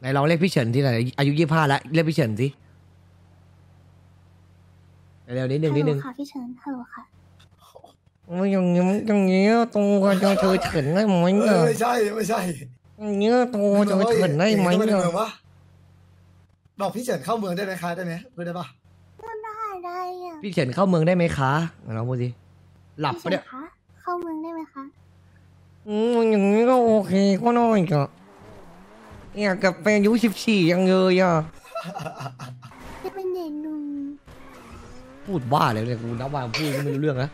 นลองเรียกพี่เฉินที่ไหนอายุ25แล้วเรียกพี่เฉินสิเร็วนิดนึงนิดนึงค่ะพี่เฉินฮัลโหลค่ะอย่างนี้ตัวจะเธอเฉินได้ไหมเนี่ยไม่ใช่อย่างนี้ตัวจะเฉินได้ไหมเนี่ยบอกพี่เฉินเข้าเมืองได้ไหมคะได้ไหมพูดได้ปะได้อ่ะพี่เฉินเข้าเมืองได้ไหมคะลองพูดสิหลับปะเนี่ยเข้าเมืองได้ไหมคะอย่างนี้ก็โอเคก็น้อยก็อยากกลับไปอายุ14ยังเลยอ่ะจะเป็นเด็กหนุ่มพูดบ้าเลยเนี่ยกูนับวันพูดไม่รู้เรื่องนะ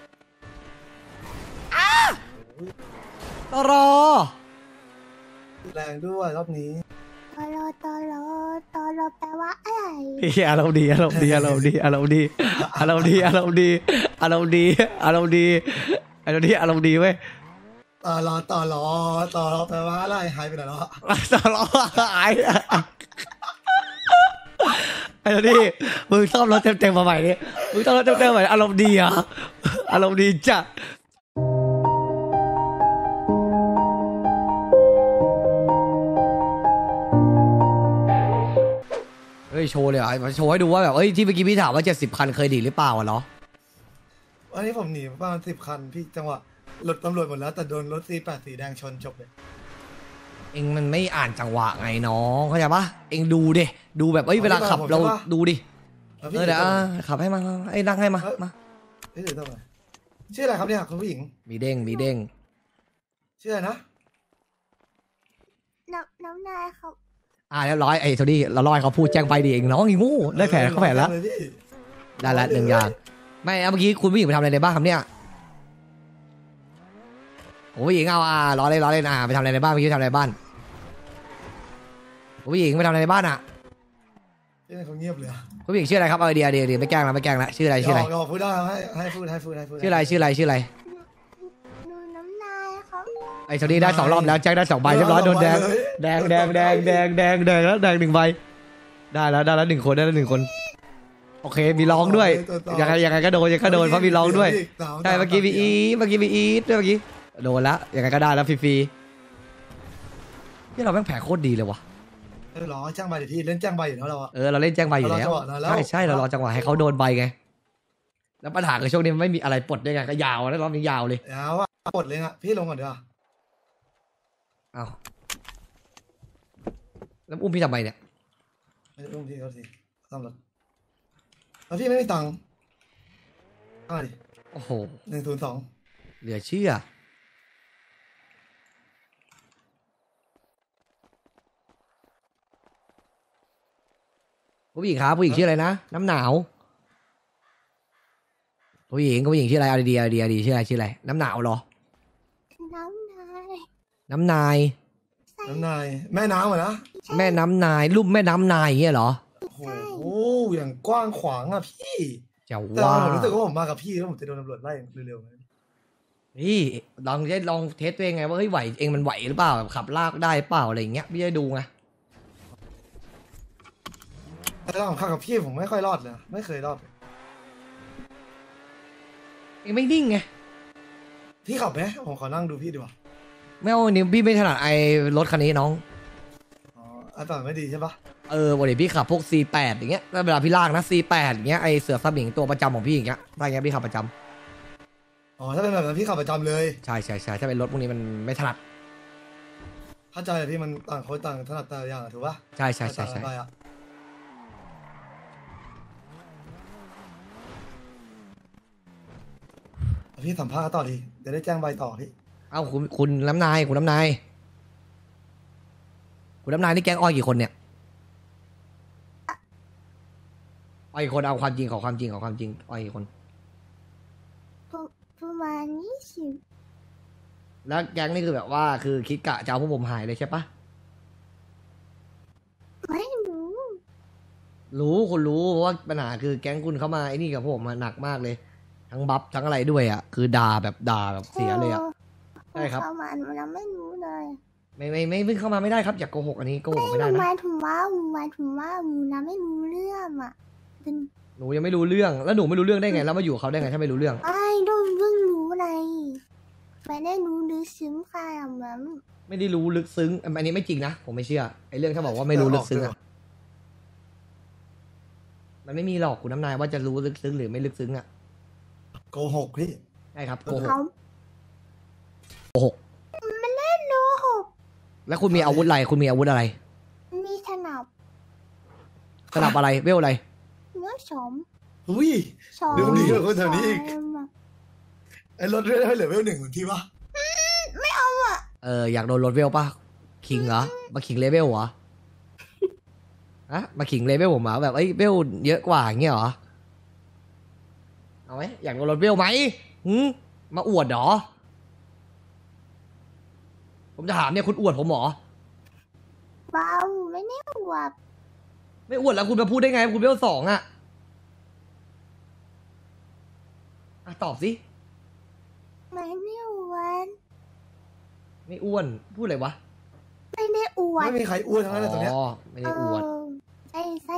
ตรอแรงด้วยรอบนี้ตอรอแปลว่าอะไรอารมณ์ดีอารมณ์ดีอารมณ์ดีอารมณ์ดีอารมณ์ดีอารมณ์ดีอารมณ์ดีอารมณ์ดีอารมณ์ดีอารมณ์ดีเว้ยต่อรอแปลว่าอะไรหายไปไหนแล้วตรอหายไอ้นี่มึงซ่อมรถเต็มมาใหม่ดิมึงซ่อมรถเต็มใหม่อารมณ์ดีอ่ะอารมณ์ดีจัดเฮ้ยโชว์เลยอ่ะมาโชว์ให้ดูว่าแบบเอ้ยที่เมื่อกี้พี่ถามว่า70 คันเคยดีหรือเปล่าเหรอวันนี้ผมหนีประมาณ10 คันพี่จังหวะหลุดตำรวจหมดแล้วแต่โดนรถC8สีแดงชนจบเลยเองมันไม่อ่านจังหวะไงน้องเข้าใจปะเองดูดิดูแบบเอ้ยเวลาขับเราดูดิเดี๋ยวขับให้มาไอ้นั่งให้มาพี่ถือต้องไหนชื่ออะไรครับเนี่ยคุณผู้หญิงมีเด้งชื่ออะไรนะน้ำนายครับเรียบร้อยไอ้โทนี่เราลอยเขาพูดแจ้งไปดิเองน้องอีงูได้แผลเขาแผลแล้วได้ละ1 อย่างไม่เมื่อกี้คุณผู้หญิงไปทำอะไรในบ้านครับเนี่ยโอ้ผู้หญิงเอาล้อเล่นไปทำอะไรในบ้านเมื่อกี้ทำอะไรในบ้านผู้หญิงไปทำอะไรในบ้านเขาเงียบเลยผู้หญิงชื่ออะไรครับเดียไม่แกล้งละชื่ออะไรพูดได้ให้พูดชื่ออะไรดูน้ำนายครับไอ้โทนี่ได้2 รอบแล้วแจ็คได้2 ใบเรียบร้อยโดนแดงแล้วแดง1 ใบได้แล้ว1 คนได้แล้ว1 คนโอเคมีร้องด้วยยังไงก็โดนเพราะมีร้องด้วยใช่เมื่อกี้มีอีด้วยเมื่อกี้โดนแล้วยังไงก็ได้แล้วฟรีๆที่เราแม่งแผลโคตรดีเลยวะรอแจ้งใบเดี๋ยวพี่เล่นแจ้งใบอยู่แล้วเราเราเล่นแจ้งใบอยู่แล้วใช่เรารอจังหวะให้เขาโดนใบไงแล้วปัญหาคือช่วงนี้มันไม่มีอะไรปลดด้วยไงก็ยาวแล้วรอบนี้ยาวเลยปลดเลยนะพี่ลงก่อนเดี๋ยวอ้าวแล้วอุ้มพี่ทำไมเนี่ยไม่อุ้มพี่เขาสิซ่อมรถแล้วพี่ไม่มีตังค์ดิโอ้โห 102 เหลือเชื่อผู้หญิงครับผู้หญิงชื่ออะไรนะน้ำหนาวผู้หญิงชื่ออะไรเอาดีชื่ออะไรน้ำหนาวเหรอน้ำนายแม่น้ำเหรอนะแม่น้ำนายรูปแม่น้ำนายอย่างเงี้ยเหรอโอ้โหอย่างกว้างขวางอ่ะพี่จะว่าผมรู้สึกว่าผมมากับพี่แล้วผมจะโดนตำรวจไล่เร็วๆพี่ลองเทสตัวเองไงว่าเฮ้ยไหวเองมันไหวหรือเปล่าขับลากได้เปล่าอะไรอย่างเงี้ยพี่จะดูไงแต่ผมขับกับพี่ผมไม่ค่อยรอดเลยไม่เคยรอดเองไม่นิ่งไงพี่ขับไหมผมขอนั่งดูพี่ดีกว่าไม่เอานี่พี่ไม่ถนัดไอ้รถคันนี้น้องไอ้ฝั่งไม่ดีใช่ปะวันนี้พี่ขับพวก C8 อย่างเงี้ยแล้วเวลาพี่ลากนะ C8 อย่างเงี้ยไอ้เสือสมิงตัวประจำของพี่อย่างเงี้ยถ้าอย่างเงี้ยพี่ขับประจำถ้าเป็นแบบนั้นพี่ขับประจำเลยใช่ถ้าเป็นรถพวกนี้มันไม่ถนัดเข้าใจเลยพี่มันต่างคนต่างถนัดแต่อย่างถูกปะใช่พี่สัมภาษณ์ต่อดีจะได้แจ้งใบต่อพี่เอ้าคุณน้ำนายนี่แก๊งอ้อยกี่คนเนี่ยอ้อยคนเอาความจริงขอความจริงอ้อยกี่คนประมาณ20 แล้วแก๊งนี่คือแบบว่าคือคิดกะจะเอาพวกผมหายเลยใช่ปะไม่รู้คุณรู้เพราะว่าปัญหาคือแก๊งคุณเข้ามาไอ้นี่กับพวกผมมาหนักมากเลยทั้งบัฟทั้งอะไรด้วยอ่ะคือด่าแบบเสียเลยอ่ะใช่ครับเข้ามาเราไม่รู้เลยไม่เข้ามาไม่ได้ครับอย่าโกหกอันนี้โกหกไม่ได้นะหมายถึงว่าหนูนะไม่รู้เรื่องอ่ะหนูยังไม่รู้เรื่องแล้วหนูไม่รู้เรื่องได้ไงแล้วมาอยู่เขาได้ไงถ้าไม่รู้เรื่องไอ้ต้องเพิ่งรู้เลยไม่ได้รู้ลึกซึ้งขนาดนั้นไม่ได้รู้ลึกซึ้งอันนี้ไม่จริงนะผมไม่เชื่อไอ้เรื่องถ้าบอกว่าไม่รู้ลึกซึ้งอะมันไม่มีหรอกคุณน้ำนายว่าจะรู้ลึกซึ้งหรือไม่ลึกซึ้งอะโกหกพี่ใช่ครับโกหกเขาโกหกมันเล่นโน้หกแล้วคุณมีอาวุธอะไรคุณมีอาวุธอะไรมีขนาบสนับอะไรเวลอะไรเนื้อสมอุ้ยสมเดี๋ยวนี้เหรอคนแถวนี้อีกสมไอ้รถเรื่อยๆเหลือเวลหนึ่งเหมือนที่วะอยากโดนลดเวลป่ะขิงเหรอมาขิงเลเวลเหรออะมาขิงเลเวลผมเหรอแบบเวลเยอะกว่าอย่างเงี้ยเหรอเอาไหมอยากโดนลดเวลไหมมาอวดเหรอผมจะถามเนี่ยคุณอวดผมเหรอเบาไม่ได้อวบไม่อวดแล้วคุณมาพูดได้ไงคุณเวล2อะตอบสิไม่ได้อวดไม่อ้วนพูดอะไรวะไม่ได้อวดไม่มีใครอ้วนทั้งนั้นเลยตอนเนี้ยไม่ได้อวดใช่ใช่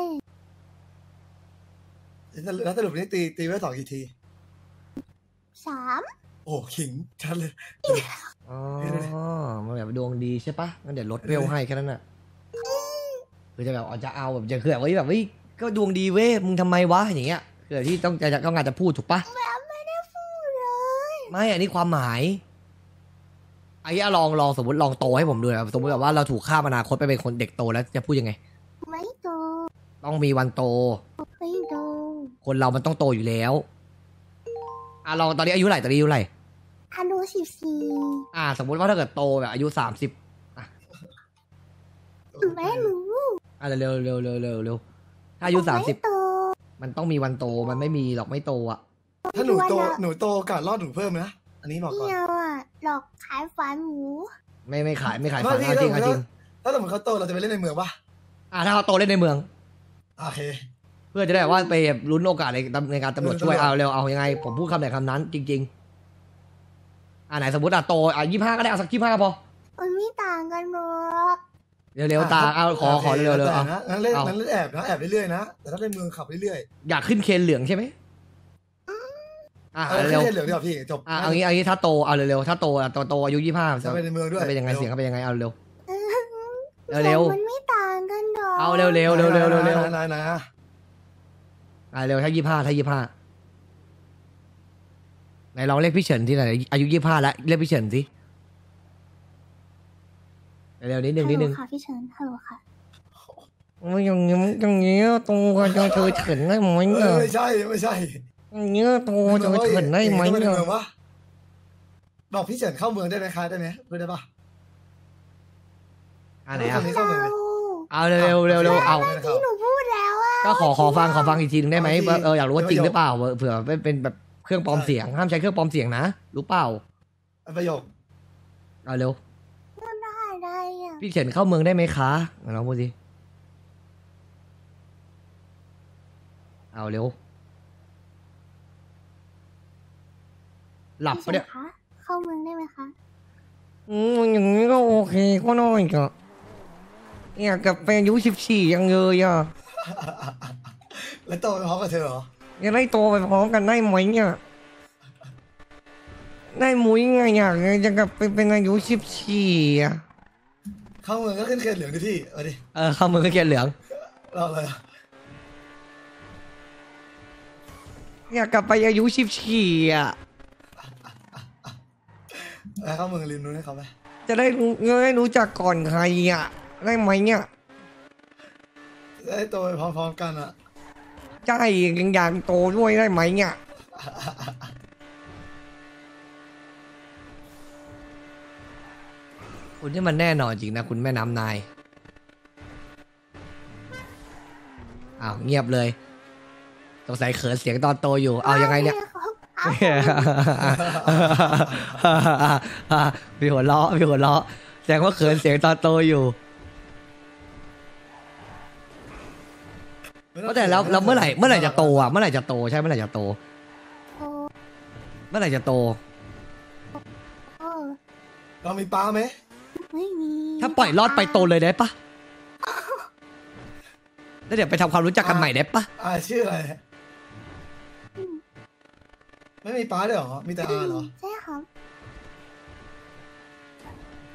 แล้วสรุปนี่ตีเวล2กี่ทีสามโอ้ขิงชัดเลยอ๋อมันแบบดวงดีใช่ปะงั้นเดี๋ยวลดเวลให้แค่นั้นน่ะคือจะแบบจะเอาแบบจะคือแบบก็ดวงดีเว้ยมึงทำไมวะอย่างเงี้ยคือที่ต้องงานจะพูดถูกปะแบบไม่ได้พูดเลยไม่อันนี้ความหมายไอ้เหี้ยลองสมมติลองโตให้ผมดูนะสมมติแบบว่าเราถูกฆ่าอนาคตไปเป็นคนเด็กโตแล้วจะพูดยังไงไม่โตต้องมีวันโตไม่โตคนเรามันต้องโตอยู่แล้วลองตอนนี้อายุเท่าไหร่ตอนนี้อายุเท่าไหร่อายุ14 สมมติว่าถ้าเกิดโตแบบอายุ30 ไม่รู้เร็วถ้าอายุไม่โต 30มันต้องมีวันโตมันไม่มีหรอกไม่โตอ่ะถ้าหนูโตโอกาสรอดหนูเพิ่มนะอันนี้บอกก่อนเนี่ยหลอกขายฝันหมูไม่ขายไม่ฝันพี่จริงถ้าจริงถ้าสมมติเขาโตเราจะไปเล่นในเมืองปะถ้าเขาโตเล่นในเมืองโอเคเพื่อจะได้แบบว่าไปลุ้นโอกาสในการตำรวจช่วยเอาเร็วเอายังไง ผมพูดคำไหนคำนั้น จริงๆไหนสมมติโต25ก็ได้เอาสัก25พอมันไม่ต่างกันหรอกเร็วตาขอเร็วแต่เอานะงั้นเล่นแอบนะแอบเรื่อยๆนะแต่ถ้าเป็นเมืองขับเรื่อยอยากขึ้นเคนเหลืองใช่ไหมๆเร็วเล่นเหลืองดีกว่าพี่จบเอางี้ถ้าโตเอาเร็วถ้าโตอายุ25 จะไปในเมืองด้วยจะเป็นยังไงเสียงเขาเป็นยังไงเอาเร็วเร็วมันไม่ต่างกันหรอกเอาเร็วนนะะเร็วถ้า25ไหนลองเรียกพี่เฉินที่ไหนอายุ25แล้วเรียกพี่เฉินสิเร็วนิดนึงฮัลโหลค่ะพี่เฉินฮัลโหลค่ะอย่างนี้ตัวจะเธอเฉินได้ไหมเนี่ยไม่ใช่อย่างนี้ตัวจะเฉินได้ไหมในเนี่ยเมืองวะบอกพี่เฉินเข้าเมืองได้ไหมคะได้ไหมพูดได้ปะไหนอ่ะเข้าเมืองเลยเอาเร็วเอาที่หนูพูดแล้วอะก็ขอฟังอีกทีนึงได้ไหมอยากรู้ว่าจริงหรือเปล่าเผื่อเป็นแบบเครื่องปลอมเสียงห้ามใช้เครื่องปลอมเสียงนะรู้เปล่าประโยคเอาเร็วพูดได้ได้อะพี่เฉินเข้าเมืองได้ไหมคะลองพูดสิเอาเร็วหลับปะเนี่ยพี่ฉิคะเข้าเมืองได้ไหมคะอย่างนี้ก็โอเคก็น้อยก็อยากกลับไปอายุ14ยังเลยอ่ะแล้วโตไปพร้อมกับเธอเหรอจะได้โตไปพร้อมกันได้ไหมเนี่ยได้มุ้ยไงอยากจะกลับไปเป็นอายุ14อ่ะเข้าเมืองก็ขึ้นเคนเหลืองดิพี่เอาดิเข้ามือก็เกียนเหลืองเราเลยอยากกลับไปอายุ14อ่ะแล้วเข้าเมืองริมนู้นให้เขาไหมจะได้รู้จักก่อนใครอ่ะได้ไหมเนี่ยได้โตไปพร้อมๆกันอ่ะใช่ยังอยากโตด้วยได้ไหมเนี่ยคุณนี่มันแน่นอนจริงนะคุณแม่น้ำนายเงียบเลยสงสัยเขินเสียงตอนโตอยู่เอายังไงเนี่ยมีหัวเราะแสดงว่าเขินเสียงตอนโตอยู่แต่แล้วเมื่อไหร่จะโตอ่ะเมื่อไหร่จะโตใช่เมื่อไหร่จะโตโอ้เมื่อไหร่จะโตโอ้เรามีปลาไหมไม่มีถ้าปล่อยรอดไปโตเลยได้ปะแล้วเดี๋ยวไปทำความรู้จักกันใหม่ได้ปะชื่ออะไรไม่มีปลาด้วยเหรอมีแต่อาเหรอใช่ครับ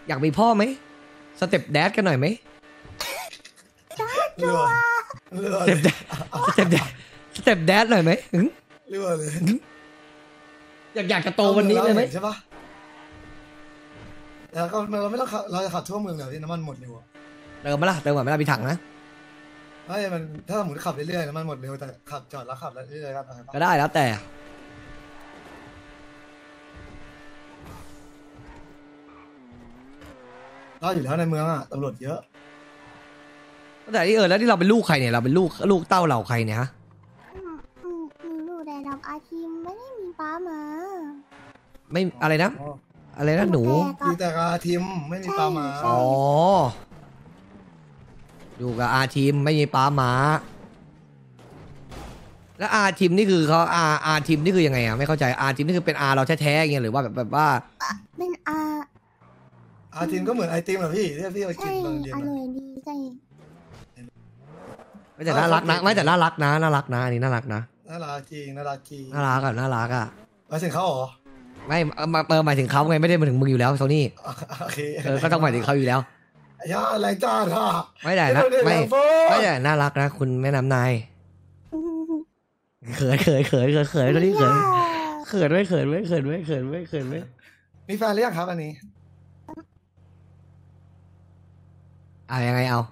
อยากมีพ่อไหมสเต็ปแดดกันหน่อยไหมเรือเรือสเต็ปแดดสเต็ปแดดหน่อยไหมเรือเลยอยากจะโตวันนี้เลยไหมใช่ปะแล้วก็เราไม่ต้องขับเราจะขับทั่วเมืองเดี๋ยวที่น้ำมันหมดเร็วอะเติมมาละเติมก่อนไม่ละมีถังนะไม่มันถ้าสมมติขับเรื่อยๆน้ำมันหมดเร็วแต่ขับจอดแล้วขับเรื่อยๆครับก็ได้แล้วแต่เราอยู่แล้วในเมืองอะตำรวจเยอะแต่ที่แล้วที่เราเป็นลูกใครเนี่ยเราเป็นลูกเต้าเราใครเนี่ยฮะหนูได้รับอาทีมไม่ได้มีป้ามาไม่อะไรนะอะไรนะหนูอยู่แต่กับทีมไม่มีปลาหมาอ๋ออยู่กับอาทีมไม่มีป้าหมาแล้วอาทีมนี่คือเขาอาทีมนี่คือยังไงอ่ะไม่เข้าใจอาทีมนี่คือเป็นอาเราแท้ๆอย่างเงี้ยหรือว่าแบบว่าเป็นทีมก็เหมือนไอติมเหรอพี่ที่พี่เอากิใช่นตอนเย็นออะร่อยดีใช่ไม่แต่น่ารักนะไม่แต่น่ารักนะน่ารักนะอันนี้น่ารักนะน่ารักจริงน่ารักจริงน่ารักอ่ะน่ารักอ่ะมาถึงเขาเหรอไม่หมายถึงเขาไงไม่ได้หมายถึงมึงอยู่แล้วโทนี่โอเคก็ต้องหมายถึงเขาอยู่แล้วย่าแรงจ้าค่ะไม่ได้นะไม่ได้น่ารักนะคุณแม่น้ำนายเขินโทนี่เขินไม่เขินไว้มีแฟนหรือยังครับอันนี้ยังไงเอา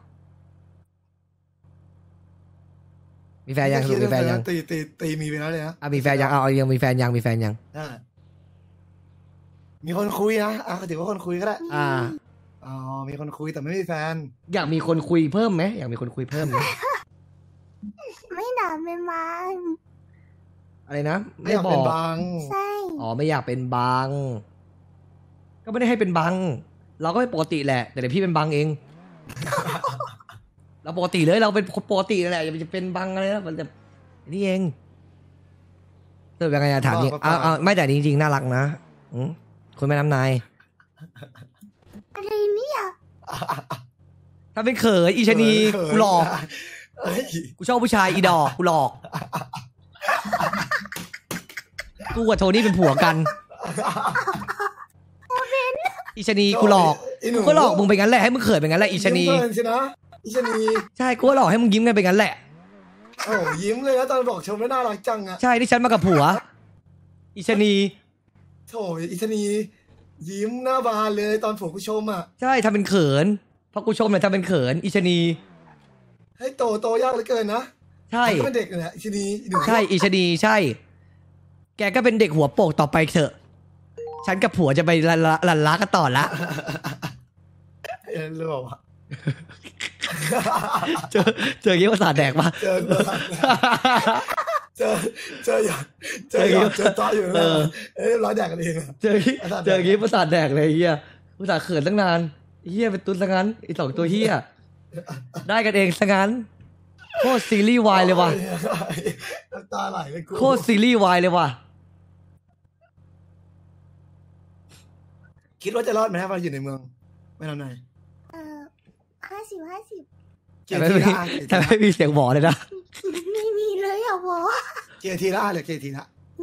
มีแฟนยังมีแฟนยังตีมีไปแล้วเลยนะมีแฟนยังเอายังมีแฟนยังได้มีคนคุยนะถือว่าคนคุยก็ได้อ๋อมีคนคุยแต่ไม่มีแฟนอยากมีคนคุยเพิ่มไหมอยากมีคนคุยเพิ่มไหมไม่หนาเป็นบางอะไรนะไม่อยากเป็นบางใช่อ๋อไม่อยากเป็นบังก็ไม่ได้ให้เป็นบังเราก็ไม่ปกติแหละแต่เดี๋ยวพี่เป็นบังเอง เราปกติเลยเราเป็นปกตินั่นแหละอย่าไปจะเป็นบังอะไรนะมันจะนี่เองเติมยังไงอะถามจริงไม่แต่จริงๆน่ารักนะคุณแม่น้ำนายอะไรเนี่ยถ้าเป็นเขยอีชะนีกูหลอกกูชอบผู้ชายอีดอกกูหลอกกูกับโทนี่เป็นผัวกันอีชะนีกูหลอกกูก็หลอกมึงไปงั้นแหละให้มึงเขินไปงั้นแหละอีชะนีใช่นะอีชะนีใช่กูก็หลอกให้มึงยิ้มกันไปงั้นแหละโอ้ยิ้มเลยนะตอนบอกชมไม่น่ารักจังอะใช่ที่ฉันมากับผัวอีชะนีโถอีชะนียิ้มหน้าบานเลยตอนผมกูชมอ่ะใช่ทำเป็นเขินเพราะกูชมเลยทำเป็นเขินอีชะนีให้โตยากเหลือเกินนะใช่ก็เป็นเด็กเนี่ยอีชะนีหนูใช่อีชะนีใช่ แกก็เป็นเด็กหัวโปกต่อไปเถอะฉันกับผัวจะไปลันล้ากันต่อละรู้ป่ะเจอกี้ภาษาแดกปะเจอต่ออยู่นะร้อยแดกกันเองเจอกี้ภาษาแดกเลยเฮียภาษาเขินตั้งนานเฮียเป็นตุ้นซะงั้นไอสองตัวเฮียได้กันเองซะงั้นโคตรซีรีส์วายเลยว่ะตาไหลเลยกูโคตรซีรีส์วายเลยว่ะคิดว่าจะรอดไหมครับเราอยู่ในเมืองไม่ทำไง 50 แต่ไม่มีเสียงหมอเลยนะไม่มีเลยอ่ะวะเกียร์ทีละเหรือเกียร์ทีละ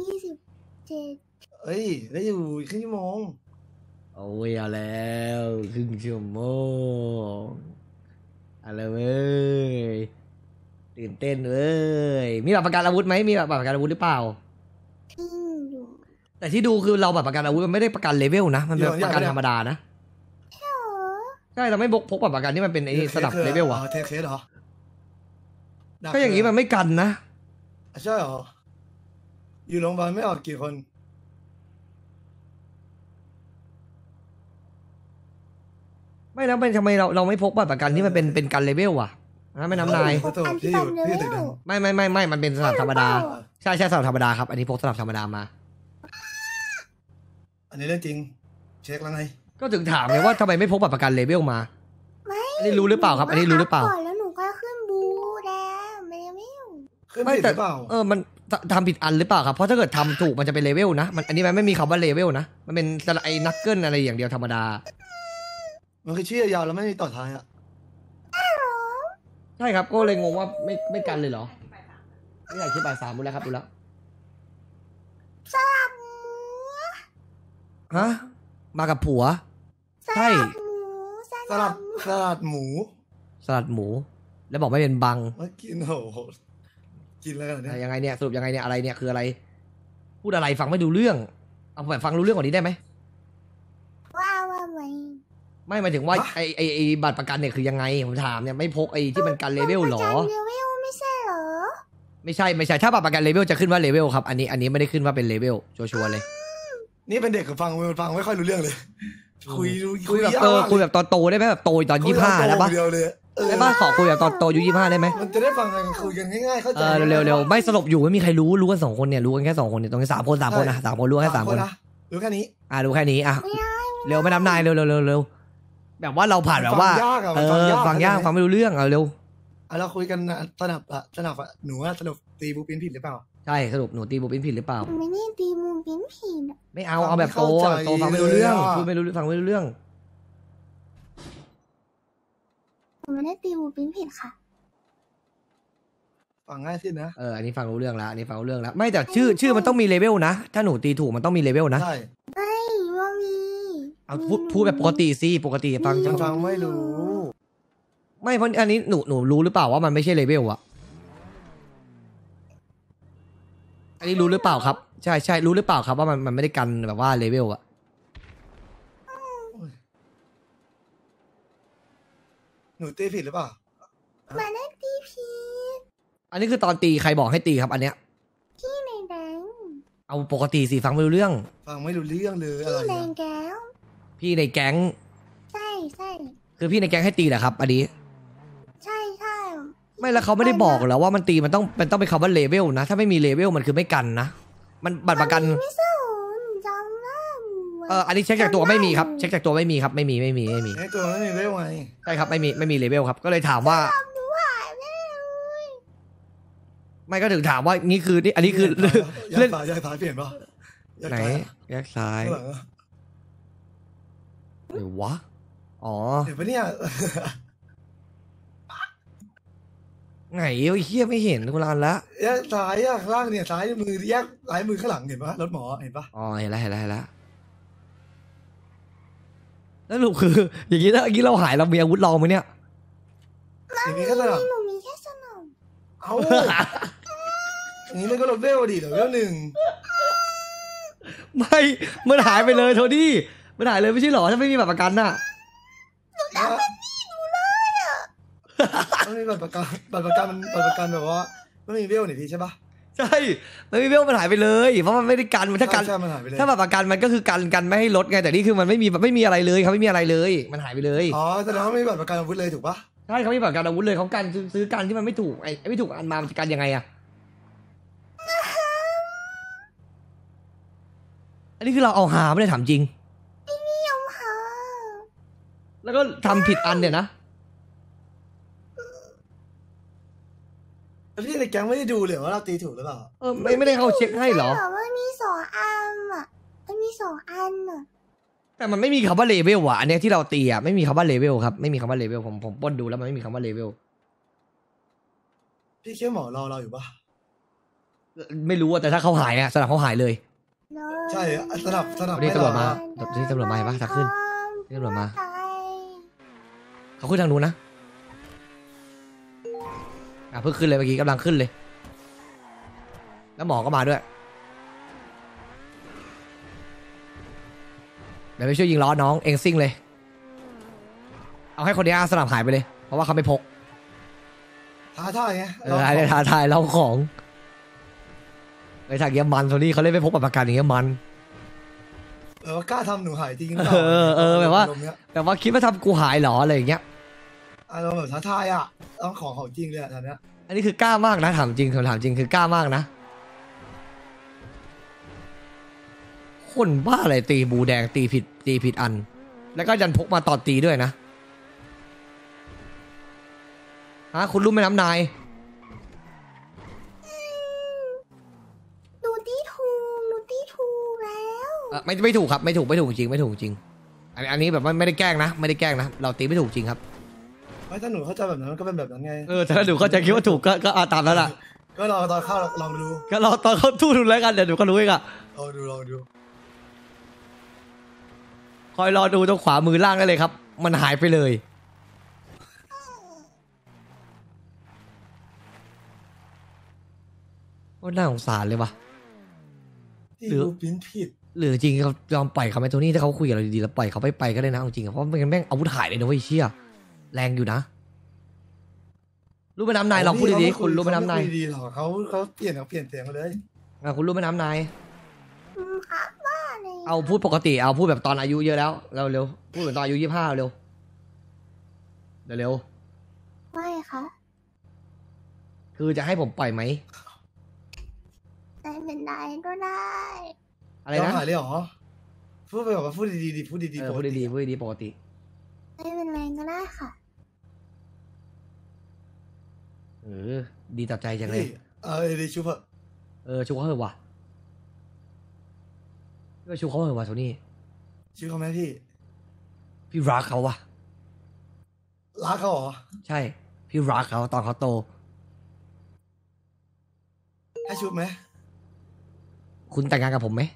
27 เอ้ยได้อยู่ครึ่งชั่วโมงโอ้ยเอาแล้วครึ่งชั่วโมงอะไรเว้ยตื่นเต้นเว้ยมีบัตรประกันอาวุธไหมมีบัตรประกันอาวุธหรือเปล่าที่อยู่แต่ที่ดูคือเราบัตรประกันอาวุธมันไม่ได้ประกันเลเวลนะมันเป็นประกันธรรมดานะใช่เราไม่พกบัตรประกันที่มันเป็นไอ้สลับเลเวลอะเทเคสเหรอก็อย่างนี้มันไม่กันนะใช่เหรออยู่โรงพยาบาลไม่ออกกี่คนไม่แล้วทำไมเราไม่พกบัตรประกันที่มันเป็นกันเลเวลอะนะไม่น้ำนายพี่อยู่ตึกดังไม่มันเป็นสลับธรรมดาใช่สลับธรรมดาครับอันนี้พกสลับธรรมดามาอันนี้เรื่องจริง เช็คแล้วไงก็ถึงถามไงว่าทำไมไม่พกบัตรประกันเลเวลมา อันนี้รู้หรือเปล่าครับอันนี้รู้หรือเปล่าก่อนแล้วหนูก็ขึ้นบูแล้วไม่อยู่ขึ้นผิดหรือเปล่ามันทำผิดอันหรือเปล่าครับเพราะถ้าเกิดทำถูกมันจะเป็นเลเวลนะอันนี้มันไม่มีคำว่าเลเวลนะมันเป็นไอ้นักเกิลอะไรอย่างเดียวธรรมดามันคือชื่อยาวแล้วไม่มีต่อท้ายอ่ะใช่ครับก็เลยงงว่าไม่กันเลยเหรอไม่อยากคิดบ่าย3ดูแล้วครับดูแล้วฮะมากับผัว ใช่หมูสลัดหมูสลัดหมู แล้วบอกไม่เป็นบังมากินโอ้โหกินแล้วกันเนี่ยยังไงเนี่ยสรุปยังไงเนี่ยอะไรเนี่ยคืออะไร พูดอะไรฟังไม่ดูเรื่องเอาแบบฟังรู้เรื่องกว่านี้ได้ไหมว่าไว้ไม่หมายถึงว่าไอบัตรประกันเนี่ยคือยังไงผมถามเนี่ยไม่พกไอที่มันกันเลเวลหรอประกันเลเวลไม่ใช่เหรอไม่ใช่ถ้าบัตรประกันเลเวลจะขึ้นว่าเลเวลครับอันนี้ไม่ได้ขึ้นว่าเป็นเลเวลชัวร์ๆเลยนี่เป็นเด็กกับฟังไม่ค่อยรู้เรื่องเลยคุยแบบยากมากคุยแบบตอนโตได้ไหมแบบโตตอน25ได้ปะเดียวเลยได้ปะขอคุยแบบตอนโตอายุ25ได้ไหมมันจะได้ฟังกันคุยกันง่ายๆเข้าใจเร็วไม่สลบอยู่ไม่มีใครรู้กัน2 คนเนี่ยรู้กันแค่2 คนเนี่ยตรงนี้3 คนนะ3 คนรู้แค่3 คนนะรู้แค่นี้รู้แค่นี้เร็วไม่น้ำนายเร็วแบบว่าเราผ่านแบบว่าฟังยากฟังไม่รู้เรื่องเร็วเราคุยกันสนับหนูว่าสรุปตีบูปินผิดหรือเปล่าใช่สรุปหนูตีบุปินผิดหรือเปล่าไม่ได้ตีมูลปิ้นผิดไม่เอาแบบโตฟังไม่รู้เรื่องพูดไม่รู้ฟังไม่รู้เรื่องผมไม่ได้ตีมูลปิ้นผิดค่ะฟังง่ายขึ้นนะอันนี้ฟังรู้เรื่องแล้วอันนี้ฟังรู้เรื่องแล้วไม่แต่ชื่อมันต้องมีเลเวลนะถ้าหนูตีถูกมันต้องมีเลเวลนะใช่ไม่ว่ามีเอาพูดแบบปกติสิปกติฟังยังฟังไม่รู้ไม่เพราะอันนี้หนูรู้หรือเปล่าว่ามันไม่ใช่เลเวลอะอันนี้รู้หรือเปล่าครับใช่รู้หรือเปล่าครับว่ามันไม่ได้กันแบบว่าเลเวลอะหนูตีผิดหรือเปล่ามาได้ตีผิดอันนี้คือตอนตีใครบอกให้ตีครับอันเนี้ยพี่ในแดงเอาปกติสิฟังไม่รู้เรื่องฟังไม่รู้เรื่องเลยอะไรพี่ในเนี่ยแก้วพี่ในแก๊งใช่คือพี่ในแก๊งให้ตีเหรอครับ อันนี้ใช่ไม่แล้วเขาไม่ได้บอกเหรอว่ามันตีมันต้องเป็นคำว่าเลเวลนะถ้าไม่มีเลเวลมันคือไม่กันนะมันบัตรประกันไม่ใช่หรอหนูจำได้อันนี้เช็คจากตัวไม่มีครับเช็คจากตัวไม่มีครับไม่มีไอ้ตัวไม่มีเวลไงใช่ครับไม่มีเลเวลครับก็เลยถามว่าหนูหายไปเลยไม่ก็ถึงถามว่านี่คือนี่อันนี้คือเล่นอยากถ่ายเปลี่ยนป่ะไหนแยกซ้ายหลังหรือวะอ๋อเห็นปะเนี่ยไงไอ้เฮียไม่เห็นคุณรันละแยกซ้ายข้างล่างเนี่ยซ้ายมือแยกซ้ายมือข้างหลังเห็นปะรถหมอเห็นปะอ๋อเห็นแล้วแล้วหนูคือ อย่างนี้ถ้าอย่างนี้เราหายเรามีอาวุธลองไหมเนี่ยอย่างนี้ก็สนับหนูมีแค่สนมเอ้าอย่างนี้มันก็ลดเวลดิเหลือเวลหนึ่งไม่มันหายไปเลยโทนี่มันหายเลยไม่ใช่หรอถ้าไม่มีบัตรประกันน่ะมันมีบัตรประกันแบบว่าไม่มีเวลนี่พี่ใช่ปะใช่ไม่มีเวลมันหายไปเลยเพราะมันไม่ได้กันถ้ากันใช่มันหายไปเลยถ้าบัตรประกันมันก็คือกันไม่ให้ลดไงแต่นี่คือมันไม่มีอะไรเลยเขาไม่มีอะไรเลย มันหายไปเลยอ๋อแสดงว่าไม่มีบัตรประกันอาวุธเลยถูกปะใช่เขาไม่มีบัตรประกันอาวุธเลยเขากันซื้อกันที่มันไม่ถูกไอ้ไม่ถูกอันมามันจะกันยังไงอะอันนี้คือเราเอาหาไม่ได้ถามจริงไม่ยอมหาแล้วก็ทำผิดอันเนี่ยนะแล้วพี่ในแก๊งไม่ได้ดูเลยว่าเราตีถูกหรือเปล่าไม่ได้เขาเช็คให้เหรอแต่ว่ามี2 อันอ่ะมันมี2 อันอ่ะแต่มันไม่มีคำว่าเลเวลอ่ะอันเนี้ยที่เราตีอ่ะไม่มีคำว่าเลเวลครับไม่มีคำว่าเลเวลผมปล้นดูแล้วมันไม่มีคำว่าเลเวลพี่เชื่อหมอเราอยู่ปะไม่รู้อ่ะแต่ถ้าเขาหายอ่ะสนับเขาหายเลยใช่สนับนี่ตำรวจมา นี่ตำรวจมาเห็นปะทักขึ้น นี่ตำรวจมา เขาขึ้นทางนู้นนะเพิ่งขึ้นเลยเมื่อกี้กำลังขึ้นเลย แล้วหมอก็มาด้วยเดี๋ยวไปช่วยยิงล้อน้องเองซิ่งเลย เอาให้คนนี้สนับหายไปเลย เพราะว่าเขาไม่พกท้าทายไงไอ้ท้าทายเราของไอ้ทางเงี้ยมันโทนี่เขาเล่นไม่พกบัตรประกันอย่างเงี้ยมันว่ากล้าทำหนูหายจริงแบบว่าคิดว่าทำกูหายเหรออะไรอย่างเงี้ยอารมณ์แบบท้าทายอ่ะต้องของจริงเลยอ่ะตอนเนี้ยอันนี้คือกล้ามากนะถามจริงถามจริงคือกล้ามากนะคนบ้าอะไรตีบูแดงตีผิดอัน แล้วก็ยันพกมาตอนตีด้วยนะคุณรู้ไหมน้ำนายหนูตีถูกแล้วไม่ถูกครับไม่ถูกจริงอันนี้แบบไม่ได้แกล้งนะเราตีไม่ถูกจริงครับไม่ถ้าหนูเข้าใจแบบนั้นก็เป็นแบบนั้นไงแต่ถ้าหนูเข้าใจคิดว่าถูกก็ตามนั้นแหละก็รอตอนเข้าลองดูก็รอตอนเขาทู่ดูแล้วกันเดี๋ยวหนูก็รู้เองอะลองดูคอยรอดูตรงขวามือล่างได้เลยครับมันหายไปเลยว่าน่าสงสารเลยวะพี่หรือดูปิ้นผิดหรือจริงเขายอมปล่อยเขาไหมโทนี่ถ้าเขาคุยกับเราดีๆแล้วปล่อยเขาไปก็ได้นะเอาจริงอะเพราะมันแม่งอาวุธหายเลยนะเว้ยเชี่ยแรงอยู่นะรู้ไหมน้ำนายลองพูดดีๆคุณรู้ไหมน้ำนายเขาไม่คุยดีหรอกเขาเปลี่ยนเสียงมาเลยคุณรู้ไหมน้ำนายครับว่าเลยเอาพูดปกติเอาพูดแบบตอนอายุเยอะแล้วเร็วๆพูดเหมือนตอนอายุ25เร็วเร็วไม่ค่ะๆคือจะให้ผมปล่อยไหมไม่เป็นไรก็ได้อะไรยอมนะหายเลยเหรอพูดไปบอกว่าพูดดีๆพูดดีเออๆพูดดีๆพูดดีๆปกติไม่เป็นไรก็ได้ค่ะเออดีต่อใจจังเลยพี่ดีชูเถอะชูเขาเถอะว่ะชูเขาเถอะว่ะโทนี่ชูเขาไหมพี่พี่รักเขาว่ะรักเขาเหรอใช่พี่รักเขาตอนเขาโตให้ชุบไหมคุณแต่งงานกับผมไหม